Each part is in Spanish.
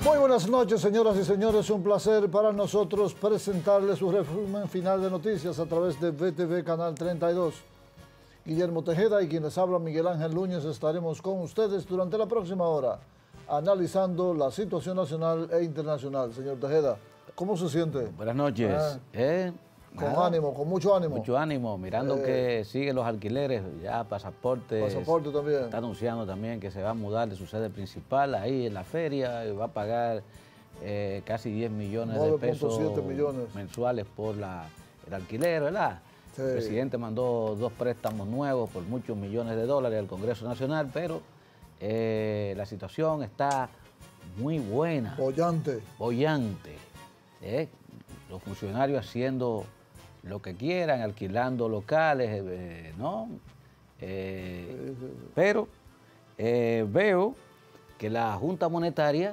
Muy buenas noches, señoras y señores. Un placer para nosotros presentarles su resumen final de noticias a través de VTV Canal 32. Guillermo Tejeda y quien les habla, Miguel Ángel Núñez, estaremos con ustedes durante la próxima hora, analizando la situación nacional e internacional. Señor Tejeda, ¿cómo se siente? Buenas noches. Con ánimo, con mucho ánimo. Mucho ánimo, mirando que siguen los alquileres, ya Pasaporte también. Está anunciando también que se va a mudar de su sede principal ahí en la feria y va a pagar casi 10 millones de pesos mensuales por el alquiler, ¿verdad? Sí. El presidente mandó 2 préstamos nuevos por muchos millones de dólares al Congreso Nacional, pero la situación está muy buena. Bollante. Bollante. Los funcionarios haciendo lo que quieran, alquilando locales, ¿no? Pero veo que la Junta Monetaria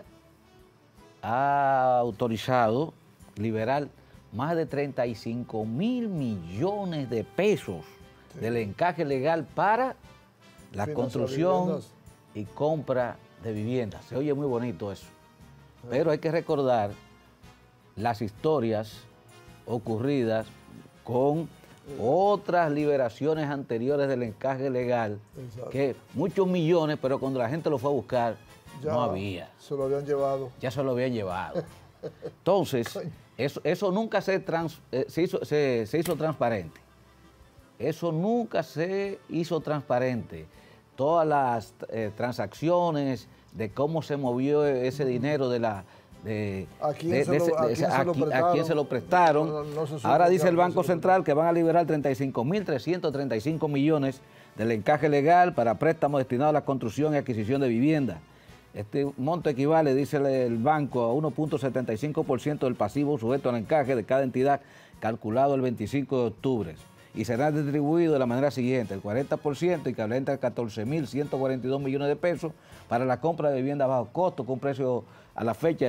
ha autorizado liberar más de 35 mil millones de pesos del encaje legal para la construcción y compra de viviendas. Se oye muy bonito eso, pero hay que recordar las historias ocurridas con otras liberaciones anteriores del encaje legal. Exacto. Que muchos millones, pero cuando la gente lo fue a buscar, ya no había. Se lo habían llevado. Ya se lo habían llevado. Entonces, eso nunca se hizo transparente. Eso nunca se hizo transparente. Todas las transacciones de cómo se movió ese dinero ¿A quién se lo prestaron? Ahora dice el Banco Central que van a liberar 35.335 millones del encaje legal para préstamos destinados a la construcción y adquisición de viviendas. Este monto equivale, dice el banco, a 1.75% del pasivo sujeto al encaje de cada entidad, calculado el 25 de octubre. Y será distribuido de la manera siguiente: el 40% equivalente a 14.142 millones de pesos para la compra de vivienda a bajo costo, con un precio a la fecha de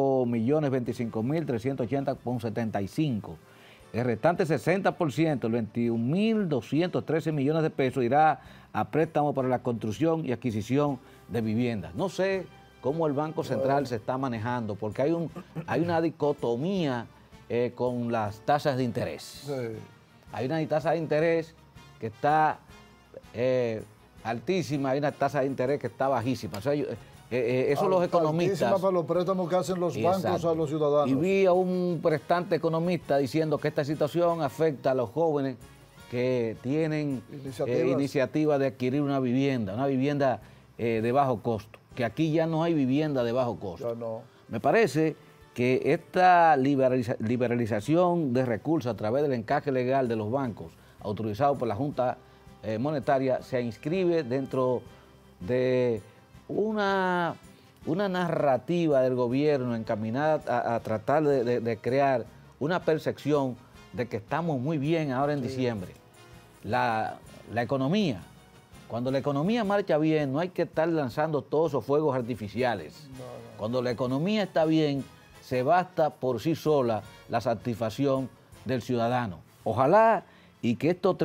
5.025.380,75. El restante 60%, el 21.213 millones de pesos, irá a préstamo para la construcción y adquisición de viviendas. No sé cómo el Banco Central se está manejando, porque hay una dicotomía con las tasas de interés. Sí. Hay una tasa de interés que está altísima, hay una tasa de interés que está bajísima. O sea, eso los economistas... Altísima para los préstamos que hacen los bancos a los ciudadanos. Y vi a un prestante economista diciendo que esta situación afecta a los jóvenes que tienen iniciativa de adquirir una vivienda de bajo costo, que aquí ya no hay vivienda de bajo costo. Ya no. Me parece que esta liberalización de recursos a través del encaje legal de los bancos, autorizado por la Junta Monetaria, se inscribe dentro de una narrativa del gobierno encaminada a tratar de crear una percepción de que estamos muy bien ahora en diciembre. La economía, cuando la economía marcha bien, no hay que estar lanzando todos esos fuegos artificiales. No. Cuando la economía está bien, se basta por sí sola la satisfacción del ciudadano. Ojalá y que estos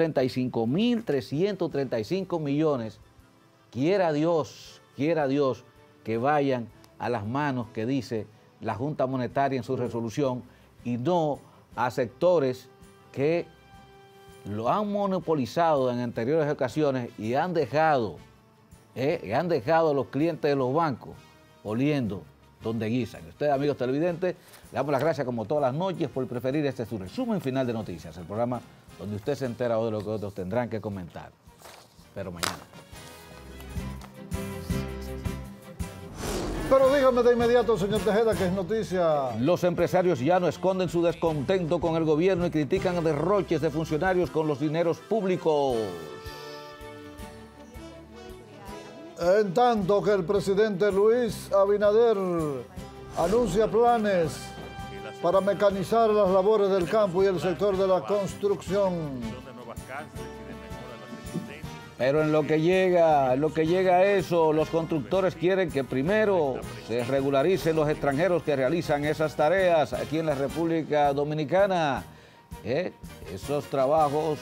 35.335 millones, quiera Dios que vayan a las manos que dice la Junta Monetaria en su resolución y no a sectores que lo han monopolizado en anteriores ocasiones y han dejado a los clientes de los bancos oliendo donde guisan. Ustedes, amigos televidentes, le damos las gracias como todas las noches por preferir este su resumen final de noticias, el programa donde usted se entera de lo que otros tendrán que comentar. Pero mañana. Pero dígame de inmediato, señor Tejeda, que es noticia. Los empresarios ya no esconden su descontento con el gobierno y critican derroches de funcionarios con los dineros públicos. En tanto que el presidente Luis Abinader anuncia planes para mecanizar las labores del campo y el sector de la construcción. Pero en lo que llega a eso, los constructores quieren que primero se regularicen los extranjeros que realizan esas tareas aquí en la República Dominicana. Esos trabajos,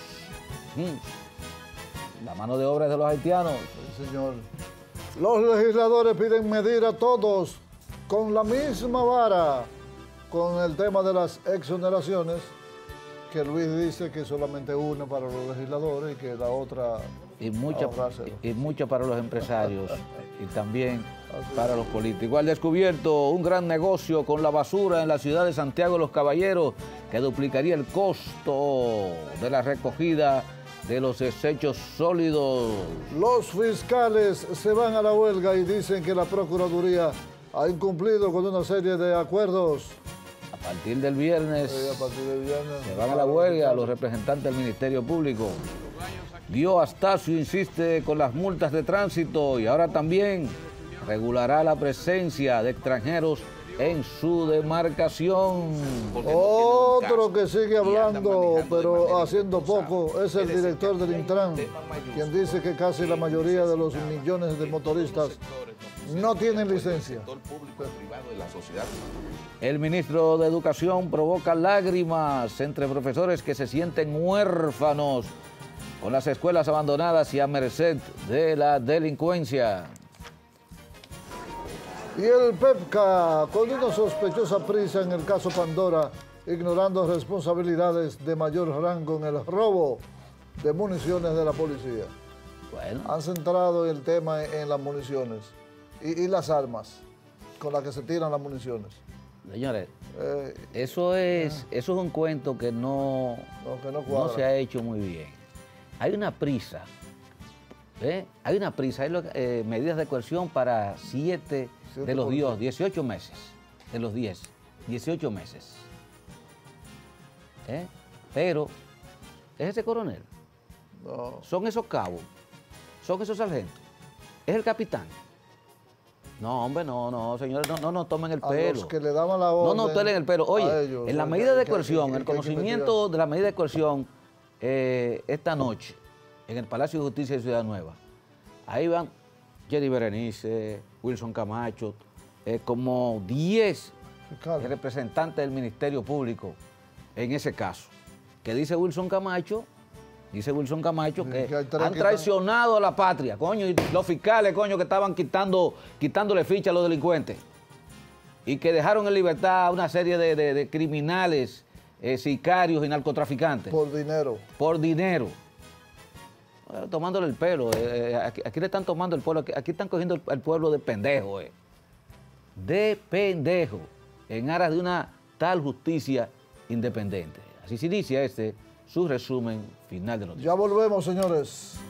la mano de obra es de los haitianos. Sí, señor. Los legisladores piden medir a todos con la misma vara con el tema de las exoneraciones, que Luis dice que solamente una para los legisladores y que la otra y mucha para los empresarios y también para los políticos. Al descubierto un gran negocio con la basura en la ciudad de Santiago de los Caballeros que duplicaría el costo de la recogida de los desechos sólidos. Los fiscales se van a la huelga y dicen que la Procuraduría ha incumplido con una serie de acuerdos. A partir del viernes se van a la huelga los representantes del Ministerio Público. Dio Astacio insiste con las multas de tránsito y ahora también regulará la presencia de extranjeros en su demarcación. Otro que sigue hablando, pero haciendo poco, es el director del Intran, quien dice que casi la mayoría de los millones de motoristas no tienen licencia. El ministro de Educación provoca lágrimas entre profesores que se sienten huérfanos con las escuelas abandonadas y a merced de la delincuencia. Y el PEPCA, con una sospechosa prisa en el caso Pandora, ignorando responsabilidades de mayor rango en el robo de municiones de la policía. Bueno. Han centrado el tema en las municiones y las armas con las que se tiran las municiones. Señores, eso es un cuento que no se ha hecho muy bien. Hay una prisa, hay una prisa, hay medidas de coerción para 7 de los 18 meses, de los 18 meses. Pero, ¿es ese coronel? No. ¿Son esos cabos? ¿Son esos sargentos? ¿Es el capitán? No, hombre, no, señores, no tomen el pelo. A los que le daban la orden. No tomen el pelo. Oye, ellos, en la medida de coerción, el conocimiento de la medida de coerción, esta noche, en el Palacio de Justicia de Ciudad Nueva, ahí van Jenny Berenice, Wilson Camacho, como 10 representantes del Ministerio Público en ese caso. Que dice Wilson Camacho que han traicionado a la patria, coño, y los fiscales, coño, que estaban quitándole ficha a los delincuentes y que dejaron en libertad a una serie de criminales, sicarios y narcotraficantes. Por dinero. Por dinero. Tomándole el pelo. Aquí le están tomando el pueblo, aquí están cogiendo al pueblo de pendejo. De pendejo. En aras de una tal justicia independiente. Así se inicia su resumen final de noticias. Ya volvemos, señores.